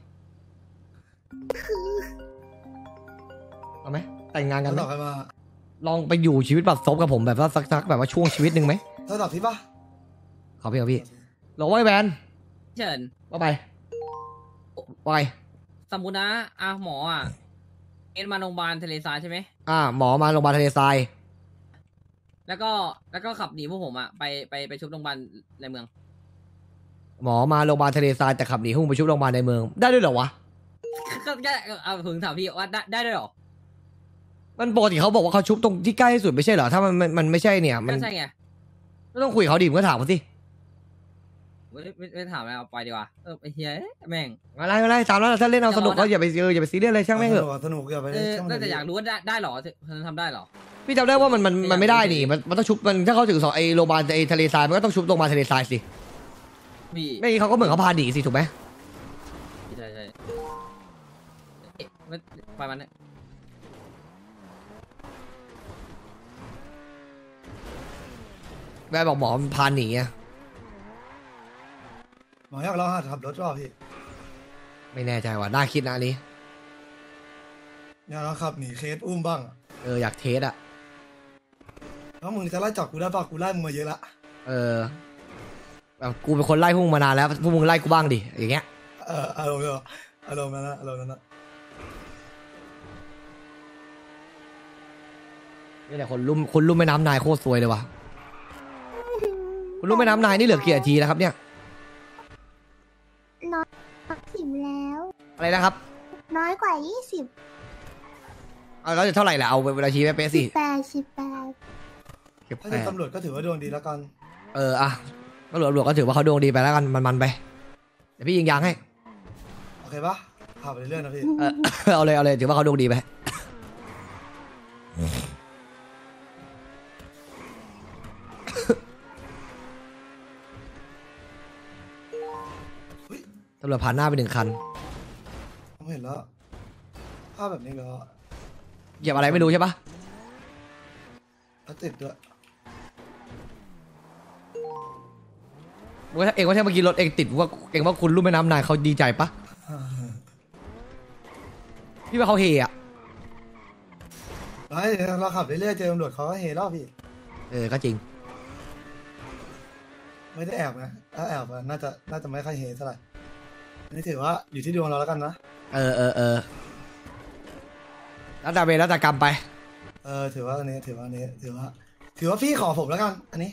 เอาไหมแต่งงานกันไหมต่อกันมาลองไปอยู่ชีวิตแบบซบกับผมแบบว่าสักแบบว่าช่วงชีวิตหนึ่งไหมถ้าตอบพี่ปะขอพี่ลองว่าไอ้แบนเฉินว่าไปว่าไปสมมุตินะหมอเอ็นมาโรงพยาบาลทะเลทรายใช่ไหมหมอมาโรงพยาบาลทะเลทรายแล้วก็ขับหนีพวกผมไปชุบโรงพยาบาลในเมืองหมอมาโรงพยาบาลทะเลทรายแต่ขับหนีหุ้งไปชุบโรงพยาบาลในเมืองได้ด้วยเหรอวะก็เอาถึงถามพี่ว่าได้ด้วยเหรอมันปกติเขาบอกว่าเขาชุบตรงที่ใกล้ที่สุดไม่ใช่เหรอถ้ามันไม่ใช่เนี่ยมันก็ใช่ไงก็ต้องคุยกับเขาดิมึงก็ถามเขาสิไม่ถามแล้วไปดีกว่าไอ้เฮียแม่งอะไรตามแล้วถ้าเล่นเอาสนุกก็อย่าไปอย่าไปซีเรียสเลยช่างแม่งเถอะสนุกอย่าไปช่างมันแต่อยากรู้ว่าได้เหรอทำได้เหรอพี่จำได้ว่ามันไม่ได้นี่มันต้องชุบมันถ้าเขาถึงไอ้โรงพยาบาลไอ้ทะเลทรายมันก็ต้องชุบโรงพยาบาลทะเลทรายสิพี่ไม่งั้นเขาก็เหมือนเขาพาหนีสิถูกไหมใช่ไปมันเนี่ยแม่บอกหมอมันพาหนีอะหมออยากลองหัดขับรถหรอพี่ไม่แน่ใจว่ะน่าคิดนะอันนี้อยากลองขับหนีเคสอุ้มบ้างอยากเทสอะแล้วมึงจะไล่จับกูได้ปะกูไล่มึงมาเยอะละแบบกูเป็นคนไล่พวกมึงมานานแล้วพวกมึงไล่กูบ้างดิอย่างเงี้ยอารมณ์นั้นนะอารมณ์นั้นนะนี่แหละคนลุ่มแม่น้ำนายโคตรซวยเลยว่ะคุณลุ่มแม่น้ำนายนี่เหลือกี่นาทีแล้วครับเนี่ยน้อยสิบแล้วอะไรนะครับน้อยกว่า20 เอาแล้วจะเท่าไหร่ล่ะเอาเวลาชี้ไปเป๊ะสิ 18 เก็บถ้าแปเป็นดตำรวจก็ถือว่าดวงดีแล้วกันอะตำรวจก็ถือว่าเขาดวงดีไปแล้วกันมันไปเดี๋ยวพี่ยิงยางให้โอเคปะขับไปเรื่อยๆนะพี่เอาเลยถือว่าเขาดวงดีไปตำรวจผ่านหน้าไป1 คันผมเห็นแล้วภาพแบบนี้แล้วเหยียบอะไรไม่รู้ใช่ปะแล้วติดด้วยเองว่าถ้าเมื่อกี้รถเองติดว่าคุณรุ่มแม่น้ำนายเขาดีใจปะพี่ว่าเขาเฮอะไอ้เราขับเรื่อยๆเจอตำรวจเขาก็เฮรอบพี่ก็จริงไม่ได้แอบนะถ้าแอบอะน่าจะไม่ค่อยเฮเท่าไหร่นี่ถือว่าอยู่ที่ดวงเราแล้วกันนะแล้วแต่เวรแล้วแต่กรรมไปถือว่าพี่ขอผมแล้วกัน อันนี้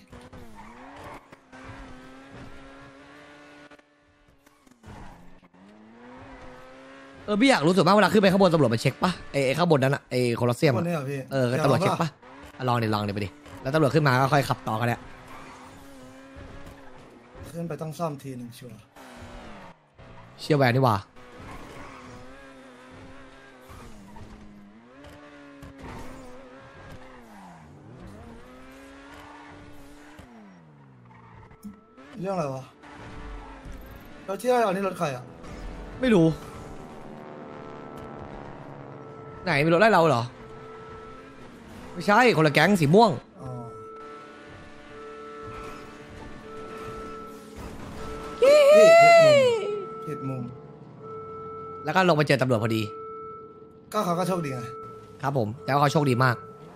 พี่อยากรู้สึกมากเวลาขึ้นไปข้างบนตำรวจมาเช็คปะไอ้ข้างบนนั้นอะไอ้โคลอสเซียมคอะนนี้เหรอพี่ตำรวจเช็คปะลองดิไปดิแล้วตำรวจขึ้นมาก็ค่อยขับต่อกันแหละขึ้นไปต้องซ่อมทีหนึ่งชัวร์เชี่ยแวนนี่หว่าเรื่องอะไรวะเราเที่ยวอันนี้รถใครอ่ะไม่รู้ไหนมีรถไล่เราเหรอไม่ใช่คนละแก๊งสีม่วงอ๋อ ผิดมุมแล้วก็ลงไปเจอตำรวจพอดีก็เขาก็โชคดีไงครับผมแต่ว่าเขาโชคดีมาก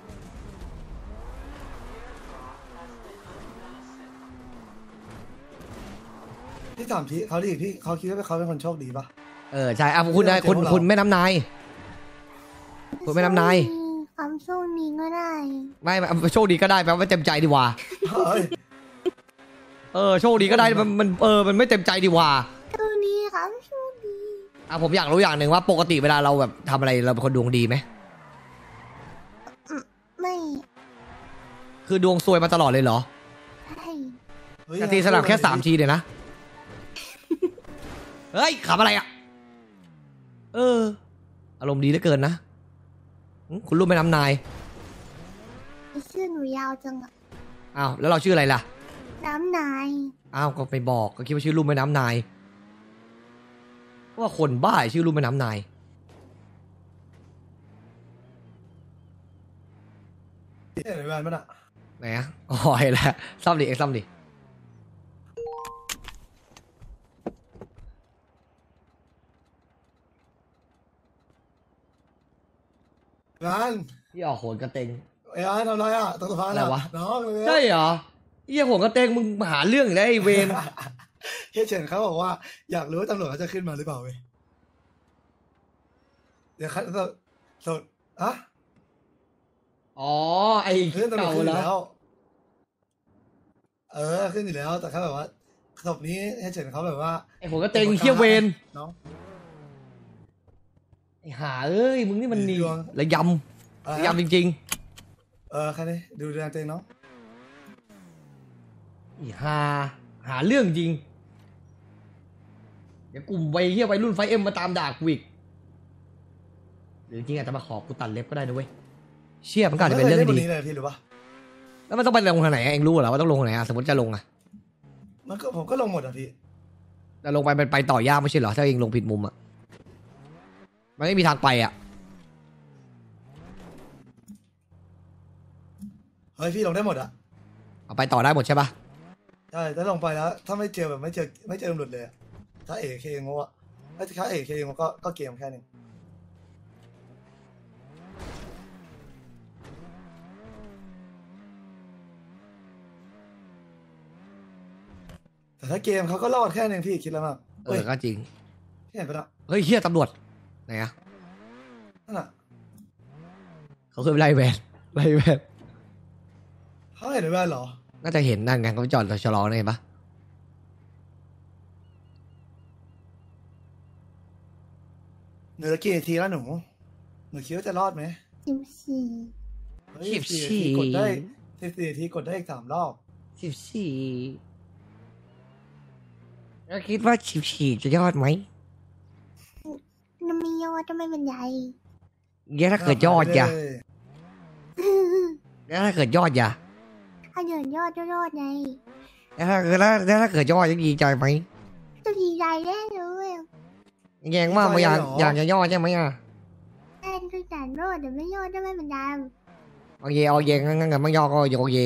พี่ถามพี่เขาดิพี่เขาคิดว่าเขาเป็นคนโชคดีปะใช่คุณนะคุณแม่น้ำนายคุณแม่น้ำนายความโชคดีก็ได้ไม่โชคดีก็ได้แปลว่าเต็มใจดีกว่าเฮ้ยโชคดีก็ได้มันไม่เต็มใจดีกว่าโชคดีครับโชคดีผมอยากรู้อย่างหนึ่งว่าปกติเวลาเราแบบทำอะไรเราเป็นคนดวงดีไหมไม่คือดวงซวยมาตลอดเลยเหรอใช่นาทีสลับแค่3 ทีเดียวนะ เฮ้ยขับอะไรอ่ะอารมณ์ดีเหลือเกินนะคุณรู้ไหมน้ำนายชื่อหนูยาวจังอะอ้าวแล้วเราชื่ออะไรล่ะน้ำนายอ้าวก็ไปบอกก็คิดว่าชื่อลุ่มแม่น้ำนายว่าคนบ้าชื่อลุ่มแม่น้ำนายเห็นแวนมันอะไหนอ่ะอ๋อเห็นแล้วซ่อมดิซ่อมดิแวนที่ออกโหนกระเตงไอ้ทำไรอะตกสะพานอะไรวะน้องเลยใช่เหรอเหี้ยโหนกระเตงมึงหาเรื่องอีกแล้วไอ้เวรเฮียเฉินเขาบอกว่าอยากรู้ว่าตำรวจเขาจะขึ้นมาหรือเปล่าเว้ยเดี๋ยวคัดสดอะอ๋อไอ้ขึ้นตำรวจเก่าขึ้นอแล้ยู่แล้ววขึ้นอยู่แล้วแต่เขาแบบว่าศพนี้เฮียเฉินเขาแบบว่าไอ้โหนกระเตงเหี้ยเวรน้องไอ้หาเอ้ยมึงนี่มันนี่ระยำอะไรระนะยำจริงแค่นี้ดูแลตัวเองน้องๆไอ้หาเรื่องจริงเดี๋ยวกลุ่มวัยเหี้ยวัยรุ่นไฟเอ็มมาตามด่ากูอีกหรือจริงอาจจะมาขอกูตัดเล็บก็ได้นะเว้ยเชี่ยมันก็อาจจะเป็นเรื่องไม่คยดีล่นบนนี้เลยพี่รู้ปะแล้วมันต้องไปลงทางไหนเองรู้เหรอว่าต้องลงทางไหนสมมติจะลงอะผมก็ลงหมดอ่ะพี่แต่ลงไปมันไปต่อยากไม่ใช่เหรอถ้าเองลงผิดมุมอะมันไม่มีทางไปอะเฮ้ยพี่ลงได้หมดอ่ะเอาไปต่อได้หมดใช่ปะใช่ถ้าลงไปแล้ว ถ้าไม่เจอแบบไม่เจอตำรวจเลยอะถ้าเอเคงงะถ้าเอเคงก็เกมแค่นึงแต่ถ้าเกมเขาก็รอดแค่นึงพี่คิดแล้วมั้งเฮ้ยก็จริงพี่เห็นปะนะเฮ้ยเฮียตำรวจไหนอะนั่นน่ะเขาเคยไปไล่แวนไล่แวนเขาเห็นในแว่นเหรอน่าจะเห็นนั่นไงเขาไปจอดชะลอนะเห็นปะเหลือกี่นาทีแล้วหนูคิดว่าจะรอดไหม 14 เฮ้ย14 นาทีกดได้14 นาทีกดได้อีก3 รอบ 14แล้วคิดว่า14จะยอดไหมมันมียอดจะไม่เป็นไรเดี๋ยวถ้าเกิดยอดอย่าแล้วถ้าเกิดยอดอย่าถ้าเดินยอดก็ยอดไงแล้วถ้าเกิดยอดจะดีใจไหมจะดีใจแน่เลยแยงมากไม่อยากจะยอดใช่ไหมอ่ะแอนคือแต่ยอดแต่ไม่ยอดจะไม่เป็นไรโอเคงั้นไม่ยอดก็โอเคโยเย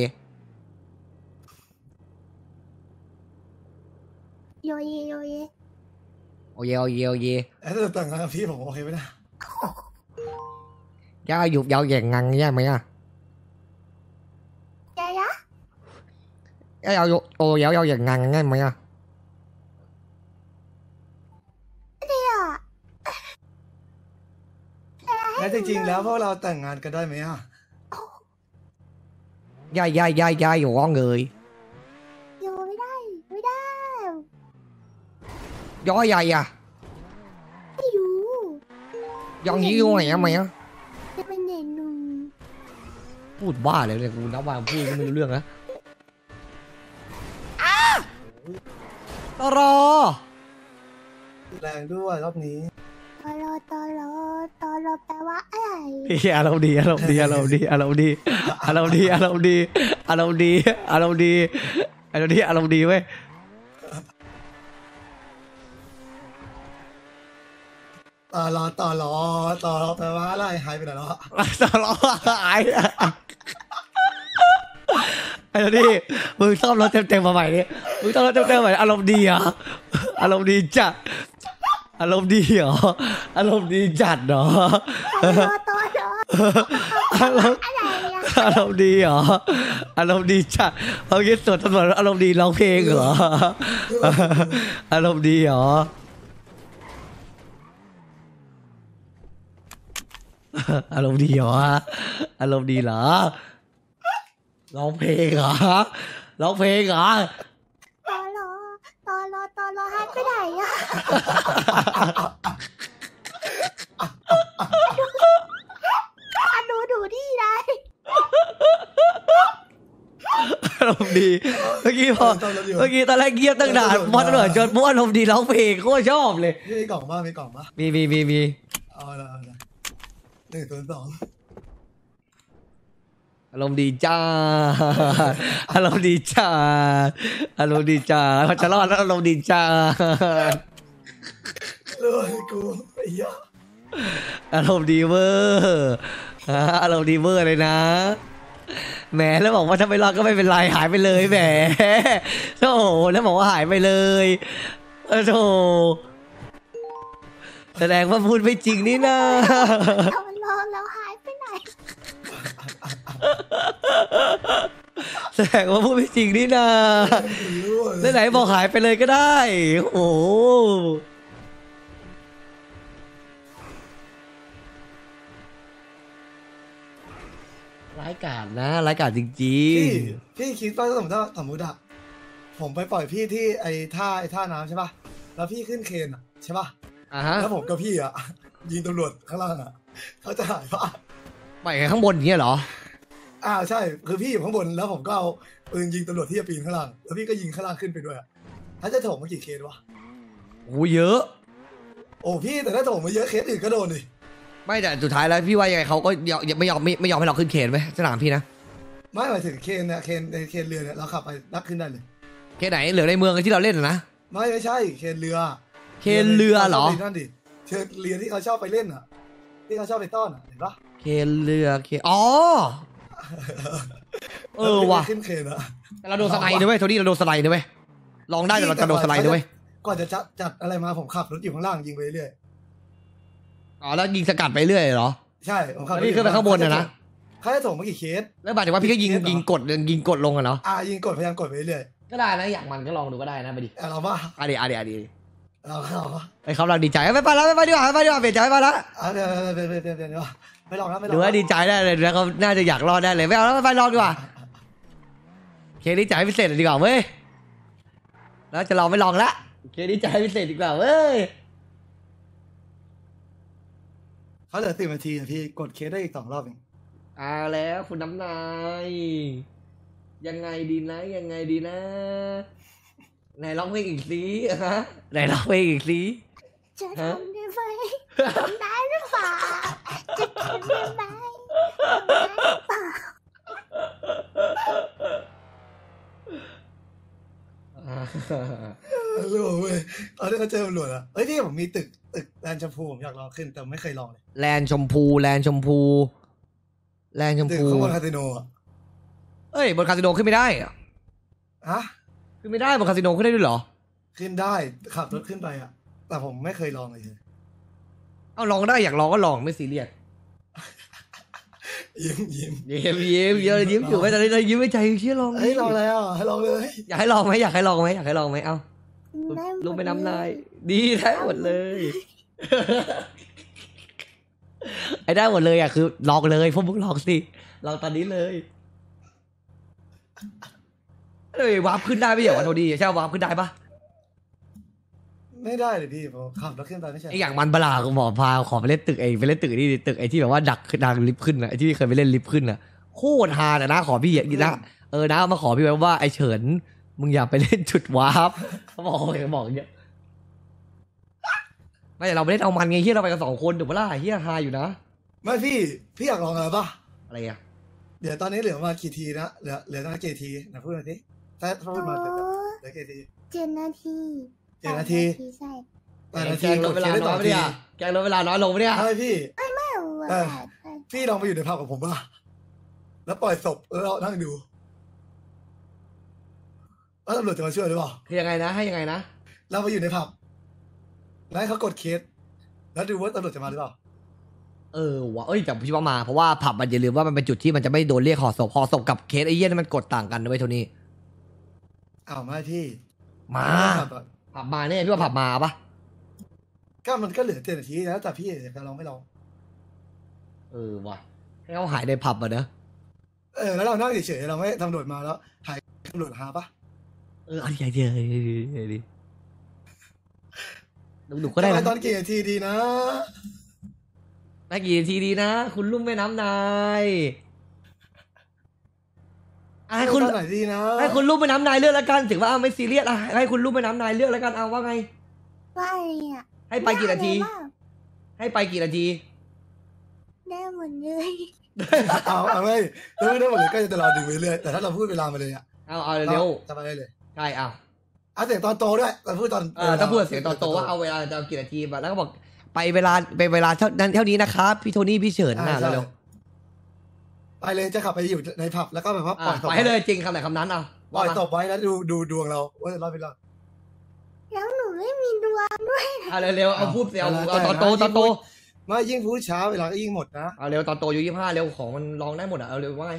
โยเยโอเคถ้าจะแต่งงานกับพี่ผมโอเคไหมนะย่าหยุบยาวแยงงังใช่ไหมอ่ะใจยะเอายาวแยงงังใช่ไหมอ่ะแล้วจริงๆแล้วพวกเราแต่งงานกันได้ไหมอ่ะย่าอยู่ร้องเลยโยไม่ได้ไม่ได้ย้อยใหญ่อ่ะไม่รู้ยองยี่อยู่ไหนอ่ะไหมอ่ะจะเป็นเด็กหนุ่มพูดบ้าเลยเนี่ยกูนับว่าพูดไม่รู้เรื่องนะตรอแรงด้วยรอบนี้ตอรอแปลว่าอะไรอารมณ์ดีเว้ยต่อรอแปลว่าอะไรหายไปไหนแล้วอะตรอหายไอ้นี่มึงซ่อมรถเต็มมาใหม่ดิมึงซ่อมรถเต็มใหม่อารมณ์ดีอ่ะอารมณ์ดีจัดอารมณ์ดีเหรออารมณ์ดีจัดเหรอตอรออารมณ์อะไรอะอารมณ์ดีเหรออารมณ์ดีจัดเขาคิดสดตำรวจอารมณ์ดีร้องเพลงเหรออารมณ์ดีเหรออารมณ์ดีเหรออารมณ์ดีเหรอร้องเพลงเหรอร้องเพลงเหรอตอรอตอรอหายไปไหนอะดูที่ไหนอารมณ์ดีเมื่อกี้พอเมื่อกี้ตอนแรกเงียบตั้งนานพอตำรวจจนมั่วอารมณ์ดีร้องเพลงโคตรชอบเลยพี่มีกล่องป่ะมีกล่องป่ะมีเอาละ102 อารมณ์ดีจ้าอารมณ์ดีจ้าอารมณ์ดีจ้าพอจะรอดแล้วอารมณ์ดีจ้าเลยกูไอ้ยาอารมณ์ดีเวอร์อารมณ์ดีเวอร์เลยนะแหมแล้วบอกว่าถ้าไม่รอดก็ไม่เป็นไรหายไปเลยแหมโธ่แล้วบอกว่าหายไปเลยโธ่แสดงว่าพูดไม่จริงนี่นะตอรอแล้วหายไปไหนแสดงว่าพูดไม่จริงนี่นะแล้วไหนบอกหายไปเลยก็ได้โอ้โหร้ายกาจนะร้ายกาจจริงพี่คิดว่าสมมติอะผมไปปล่อยพี่ที่ไอ้ท่าน้ำใช่ป่ะแล้วพี่ขึ้นเคนอะใช่ป่ะๆฮะแล้วผมกับพี่อะยิงตำรวจข้างล่างอะเขาจะหายป่ะไปข้างบนอย่างเงี้ยเหรอใช่คือพี่อยู่ข้างบนแล้วผมก็เอาปืนยิงตำรวจที่จะปีนข้างล่างแล้วพี่ก็ยิงข้างล่างขึ้นไปด้วยอะถ้าจะโถมมากี่เคสวะโอ้เยอะโอ้พี่แต่ถ้าโถมมาเยอะเคสอื่นก็โดนดิไม่แต่สุดท้ายแล้วพี่ว่ายังไงเขาก็ไม่ยอมให้เราขึ้นเขนไหมสนามพี่นะไม่หมายถึงเคนเนี่ยเคนในเคนเรือเนี่ยเราขับไปลักขึ้นได้เลยเขนไหนเหลือในเมืองที่เราเล่นนะไม่ใช่เคนเรือเคนเรือเหรอนั่นดิเคนเรือที่เขาชอบไปเล่นอะที่เขาชอบไปต้อนอะเห็นปะเคนเรือเคนอ๋อว่ะขึ้นเคนอะแต่เราโดนสไลด์ด้วยโทนี่เราโดนสไลด์ด้วยลองได้แต่เราจะโดนสไลด์ด้วยก่อนจะจัดอะไรมาผมขับรถอยู่ข้างล่างยิงไปเรื่อยอ๋อแล้วยิงสกัดไปเรื่อยเหรอใช่ผมขับแล้วพี่ขึ้นไปข้างบนนะเขาจะส่งมากี่เคสแล้วหมายถึงว่าพี่ก็ยิงกดลงอะเนาะยิงกดพยายามกดไปเรื่อยก็ได้นะอยากมันก็ลองดูก็ได้นะไปดิเราว่าอ่ะดิเราไอ้เขาเราดีใจไม่ไปแล้วไม่ไปดีกว่าไม่ไปดีกว่าเปลี่ยนใจไม่ไปแล้วเดี๋ยวไม่ลองนะไม่ลหองรือว่าดีใจได้เลยแล้วเขาน่าจะอยากรอดได้เลยไม่เอาแล้วไม่ไปลองดีกว่าเคดีใจพิเศษดีกว่าเว้ยแล้วจะลองไม่ลองละเคดีใจพิเศษดีกว่าเว้ยเขาเหลือ10 นาทีพี่กดเคสได้อีก2 รอบเองเอาแล้วคุณน้ำนายยังไงดีนะไหนร้องเพลงอีกสิฮะไหนร้องเพลงอีกสิจะทำได้ไหมทำได้หรือเปล่าจะทำได้ไหมทำได้หรือเปล่ารู้เว้ยเอาที่เขาเจอตำรวจอะเฮ้ยพี่ผมมีตึกแลนด์ชมพูผมอยากลองขึ้นแต่ไม่เคยลองเลยแลนด์ชมพูตึกข้างบนคาสิโนอะเอ้ยบนคาสิโนขึ้นไม่ได้อะฮะขึ้นไม่ได้บนคาสิโนขึ้นได้ด้วยเหรอขึ้นได้ขับรถขึ้นไปอะแต่ผมไม่เคยลองเลยเอาลองได้อยากลองก็ลองไม่ซีเรียสยิ้มยิ้มอยู่ไว้ตอนนี้เรายิ้มไม่ใจเชื่อลองเฮ้ยลองแล้วให้ลองเลยอยากให้ลองไหมเอาได้ลงไปน้ำลายดีได้หมดเลย ไอ้ได้หมดเลยอ่ะคือลองเลยพวกมึงลองสิลองตอนนี้เลยเอ้ยวาร์ปขึ้นได้ไม่เหรอโทดีใช่วาร์ปขึ้นได้ปะไม่ได้เลยพี่ผมขับรถขึ้นไปไม่ใช่ไอ้อย่างมันบลากูบอกพาขอไปเล่นตึกไปเล่นตึกนี่ตึกไอ้ที่แบบว่าดังลิฟต์ขึ้นอ่ะไอ้ที่เคยไปเล่นลิฟต์ขึ้นอ่ะโคตรฮาแต่นะขอพี่นะนะมาขอพี่ไว้ว่าไอ้เฉินมึงอย่าไปเล่นจุดวาร์ปเขาบอกอย่างเงี้ยไม่แต่เราไปเล่นเอามันไงเฮียเราไปกัน2 คนถูกปะล่ะเฮียฮาอยู่นะไม่พี่อยากลองอะไรปะอะไรอ่ะเดี๋ยวตอนนี้เหลือมากี่ทีนะเหลือตั้งกี่ทีนะพูดมาสิถ้าพูดมาเหลือกี่ที 7 นาที 7 นาทีใช่ 8 นาแกทีงลดเวลาน้อยไปเนี่ยแกงลดเวลาน้อยลงไปเนี่ยใช่พี่ไม่เอาพี่ลองไปอยู่ในผับกับผมป่ะแล้วปล่อยศพแล้วเรานั่งดูแล้วตำรวจจะมาช่วยหรือเปล่าคือยังไงนะให้ยังไงนะเราไปอยู่ในผับแล้วให้เขากดเคสแล้วดูว่าตำรวจจะมาหรือเปล่าวะแต่พี่ว่ามาเพราะว่าผับมันอย่าลืมว่ามันเป็นจุดที่มันจะไม่โดนเรียกห่อศพกับเคสไอ้เหี้ยนี่มันกดต่างกันด้วยโทนี่อ้าวไม่พี่มา ผับมาเนี่ยพี่ว่าผับมาปะก็มันก็เหลือ7 นาทีแล้วแต่พี่จะลองไม่ลองวะให้เขาหายในผับอ่ะเนอะแล้วเรานั่งเฉยๆเราไม่ตำรวจมาแล้วหายตำรวจหาปะอันนี้เดียวดิดุก็ได้ไปนะตอนกี่นาทีดีนะได้กี่นาทีดีนะ คุณลุ่มแม่น้ำนายให้คุณตอนไหนดีนะให้คุณลุ่มแม่น้ำนายเลือกแล้วกันถึงว่าไม่ซีเรียสให้คุณลุ่มแม่น้ำนายเลือกแล้วกันเอาว่าไงว่าอะไรอ่ะให้ไปกี่นาที ให้ไปกี่นาทีได้หมดเลยเอาไม่ถ้าไม่ได้หมดเลยก็จะรอดึงไปเรื่อยแต่ถ้าเราพูดเวลามาเลยอ่ะเอาเร็วจะไปได้เลยใช่เอาเสียงตอนโตด้วยเราพูดตอนถ้าพูดเสียงตอนโตว่าเอาเวลาจะกี่นาทีแล้วก็บอกไปเวลาเท่านี้นะครับพี่โทนี่พี่เฉินเร็วไปเลยจะขับไปอยู่ในผับแล้วก็แบบว่าปล่อยศพไปให้เลยจริงคำไหนคำนั้นเอาปล่อยศพไว้แล้วดูดวงเราว่ารอดไปรอดแล้วหนูไม่มีดวงด้วยเร็วเอาพูดเสียเอาตอนโตไม่ยิ่งพูดช้าเวลาก็ยิ่งหมดนะเอาเร็วตอนโตอยู่25เร็วของมันลองได้หมดเอาเร็วว่าไง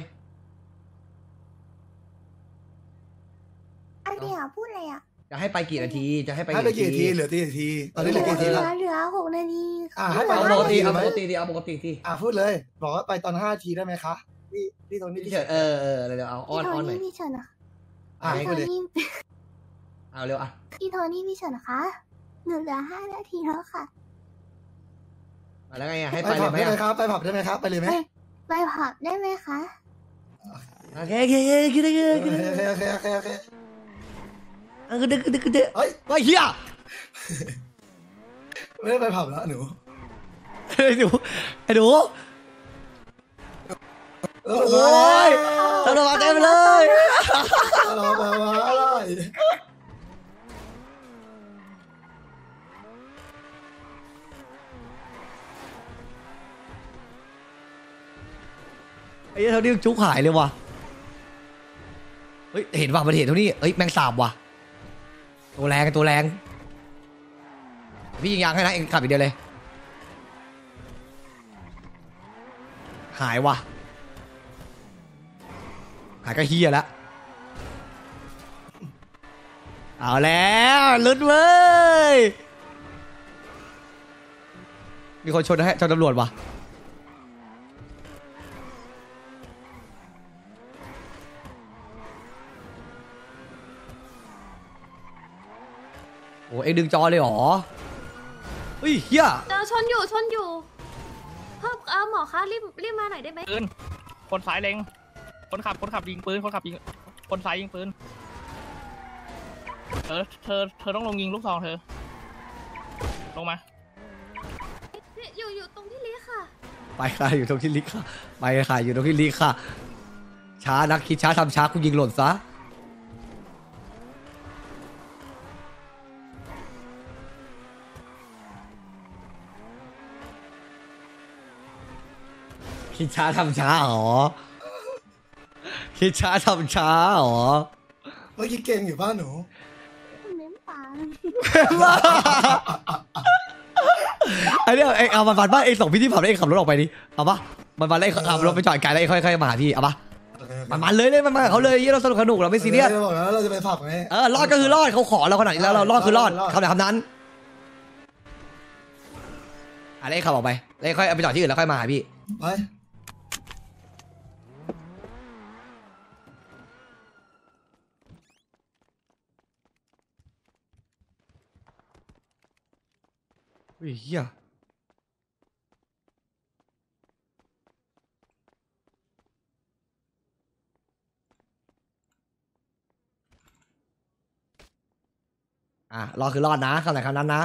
อันเดียวพูดอะไรอ่ะจะให้ไปกี่นาทีจะให้ไปให้ไปกี่นาทีเหลือกี่นาทีตอนนี้เหลือกี่นาทีแล้วเหลือ6 นาทีให้ไปเอาปกติเอาปกติที่พูดเลยบอกว่าไปตอน5 นาทีได้ไหมคะพี่ตรงนี้พี่เฉินเร็วเอาอ้อนหน่อยพี่เฉินอะให้ไปเลยเอาเร็วอ่ะพี่โทนี่พี่เฉินนะคะหนูเหลือ5 นาทีแล้วค่ะแล้วไงให้ไปไปเลผัยบไหมได้ไหมครับไปผับได้ไหมครับไปเลยไหมไปผับได้ไหมคะโอเคคิดได้โอเค เฮ้ยว่าเฮียไม่ได้ไปผับแล้วหนูไอ้หนูโอ้ยตำรวจมาเต็มเลยเราไปมาอะไรไอ้เท่านี้จุกหายเลยว่ะเฮ้ยเห็นว่ะมันเห็นเท่านี้แมงสาบว่ะตัวแรงพี่ยิงยางให้นะเองขับอีกเดียวเลยหายว่ะหายก็เฮียแล้วเอาแล้วลุ้นเว้ยมีคนชนตำรวจว่ะโอ้เอ็งดึงจอเลยเหรอเฮ้ยเฮียชนอยู่เพิ่มหมอคะรีบมาหน่อยได้ไหมปืนคนซ้ายเล็งคนขับยิงปืนคนซ้ายยิงปืนเธอต้องลงยิงลูกซองเธอลงมาอยู่ตรงที่ลีค่ะไปค่ะอยู่ตรงที่ลิกค่ะไปค่ะอยู่ตรงที่ลิกค่ะช้านักคิดช้าทำช้าคุณยิงหล่นซะคิดช้าทำช้าหรอคิดช้าทำช้าหรอเมื่อกี้เก่งอยู่บ้านหนูเน้นปากไอ้เนี่ยเอ็งเอามันบ้านเอ็งส่งพี่ที่ผับแล้วเอ็งขับรถออกไปดิเอาปะมันแล้วเอ็งขับรถไปจอดไกลแล้วเอ็งค่อยๆมาหาพี่เอาปะมันเลยมันมาเขาเลยยี่เราสนุกเราไม่ซีเรียสบอกแล้วเราจะไปผับไงรอดก็คือรอดเขาขอเราขนาดนี้แล้วเรารอดคือรอดคำไหนคำนั้นอะไรขับออกไปแล้วค่อยเอาไปจอดที่อื่นแล้วค่อยมาหาพี่ไปอุ้ยเฮียรอคือรอดนะคำไหนคำนั้นนะ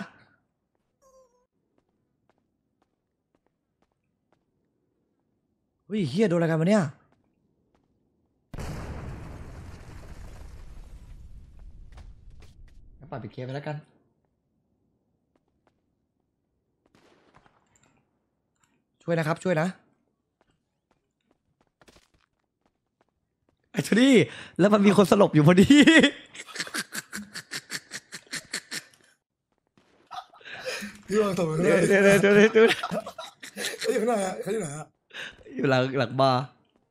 อุ้ยเฮียโดนอะไรกันมาเนี่ยปัดปิดเคสไปแล้วกันช่วยนะครับช่วยนะไอ้ทุนี่แล้วมันมีคนสลบอยู่พอดีพี่วางศพไปเดี๋เลยยวเขาอยู่ไหนอะเขาอยู่ไหนอะอยู่หลังบาร์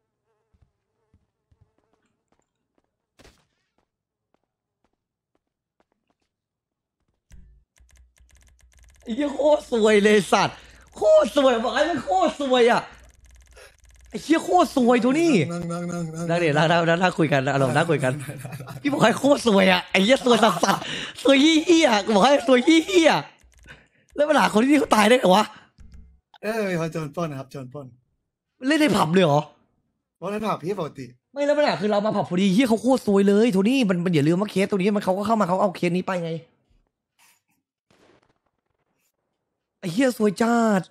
ไอ้เหี้ยโคตรสวยเลยสัตว์โคตรสวยบอกไอ้มันโคตรสวยอ่ะไอ้เหี้ยโคตรสวยตัวนี้นั่งนั่งเดี๋ยวนั่งคุยกันอารมณ์นั่งคุยกันพี่บอกให้โคตรสวยอ่ะไอ้เหี้ยสวยสัสๆสวยเหี้ยบอกให้สวยเหี้ยแล้วเวลาคนที่นี่เขาตายได้เหรอวะมีคนโจรปล้นนะครับโจรปล้นเล่นในผับเลยเหรอเพราะในผับพี่ปกติไม่แล้วปัญหาคือเรามาผับพอดีเฮียเขาโคตรซวยเลยโทนี่มันอย่าลืมว่าเคสตัวนี้มันเขาก็เข้ามาเขาเอาเคสนี้ไปไงไอ้เฮียซวยจ้าด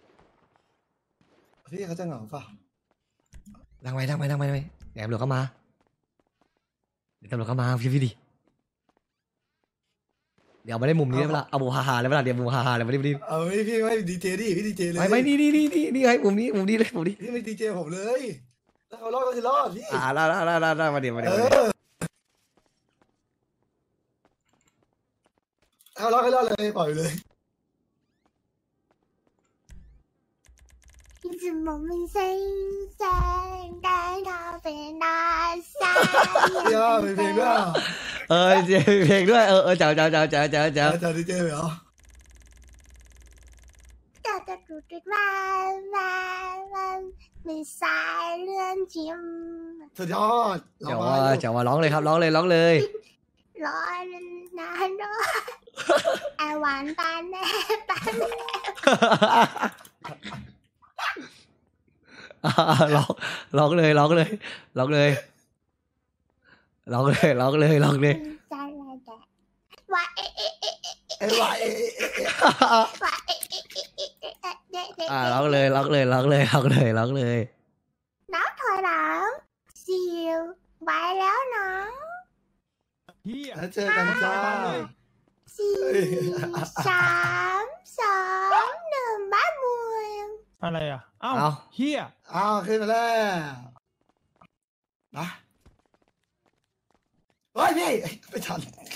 พี่เขาจะเหงาเปล่าดังไปเดี๋ยวตำรวจเข้ามาเดี๋ยวตำรวจเข้ามาพี่ดิเดี๋ยวมาได้มุมนี้แล้วเอาบูฮาเลยเวลาเดี๋ยวบูฮาเลยมาดิเอาพี่ไม่ดีเจดิพี่ดีเจเลยไม่นี่ให้มุมนี้เลยมุมนี้พี่ไม่ดีเจผมเลยถ้าเขารอดก็คือรอดพี่ได้มาเดี๋ยวเขารอดก็รอดเลยปล่อยเลย你怎么没声声感到被打散？ พี่อ้มีเพลงด้วยเพลงด้วยเจ้าจะดีเจเหรอ哒哒嘟嘟弯弯弯，没赛人情， สุดยอดเจ้าว่าร้องเลยครับร้องเลยร้อนนานร้อนไอหวานปานแน่ปานแน่ร้องเลยใจอะไรแต่ว่าเอ๊ะไอ้วายว่าเอ๊ะร้องเลยน้ำถอยหลังสิวไว้แล้วนะเฮียแล้วเจอกันจ้า 4 3 2 1บ้านมวยอะไรอ่ะเอ้าเอาเฮียขึ้นมาแล้วนะเฮ้ยพี่ไม่ทัน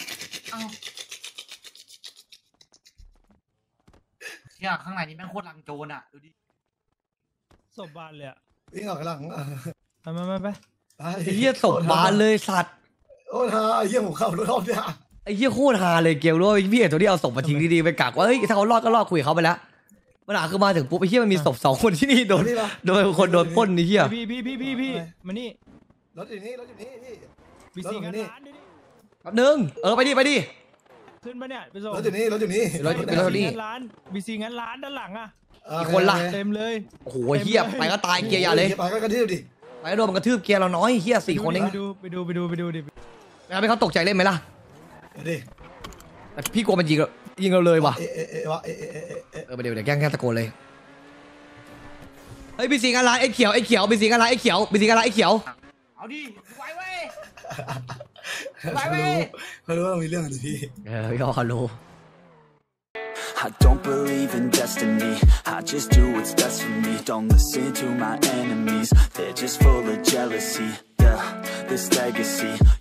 เชี่ยข้างในนี้แม่งโคตรลังโจรอ่ะดูดิศพบานเลยอ่ะวิ่งออกหลังไปไอ้เหี้ยศพบานเลยสัตว์โอ้ท่าเยี่ยมผมเข้ารอบเนี่ยไอ้เหี้ยโคตรฮาเลยเกลด้วยพี่เอกตัวที่เอาศพมาทิ้งดีๆไปกักว่าเฮ้ยถ้าเขารอดก็รอดคุยกับเขาไปแล้วปัญหาคือมาถึงปุ๊บไอ้เหี้ยมันมีศพ2 คนที่นี่โดนคนโดนปล้นไอ้เหี้ยพี่มานี่รถอยู่นี่พี่บีซีงานร้านดูดิแป๊บนึงไปดิขึ้นปะเนี่ยไปส่งรถอยู่นี่รถนี่ร้านบีซีงานร้านด้านหลังอ่ะอีกคนล่ะเต็มเลยโอ้โหเหี้ยไปก็ตายเกียร์อย่าเลยไปก็กระทืบดิไปโดนมันกระทืบเกียร์เราน้อยเหี้ย4 คนเองไปดูดิแล้วให้เขาตกใจเล่นไหมล่ะดิแต่พี่กลัวมันยิงเราเลยว่ะวะเดี๋ยวแกล้งตะโกนเลยเฮ้ยบีซีงานร้านไอ้เขียวบีซีงานร้านไอ้เขียวเอาดิไว้เว้ยเขารู้ว่าเรามีเรื่องกันดิพี่พี่เขารู้ I don't believe in destiny, I just do what's best for me. Don't listen to my enemies, they're just full of jealousy. Yeah, this legacy